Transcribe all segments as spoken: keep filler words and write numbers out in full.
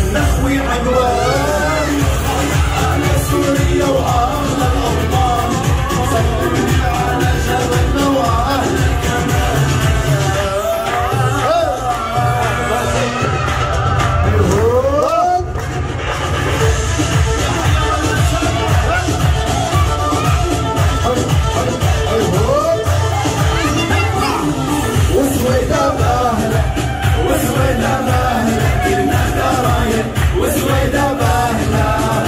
نخوي عنوان على سوريا وأهل الأوطان، صلي على جبلنا وأهل الكمال. وسويدة بأهلك وسويدة بأهلك كلنا درايب وسويدة بأهلك.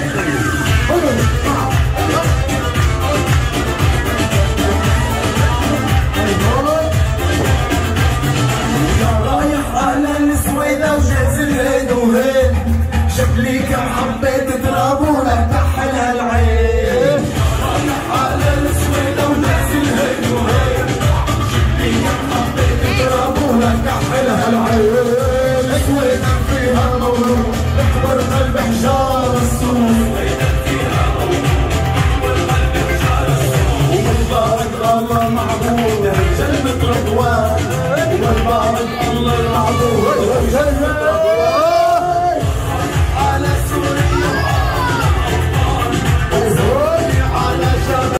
يا رايح على السويدة وجاز الهيد وهيد، شكلي كم حبيت تراب ولك كحلها العين. رايح على السويدة وجاز الهيد وهيد، شكلي كم حبيت تراب ولك كحلها العين. سويدة فيها مولود اكبر قلب حجار السوق، سويدة فيها مولود اكبر قلب حجار السوق. ومبارك الله معبود جنة رضوان، ومبارك الله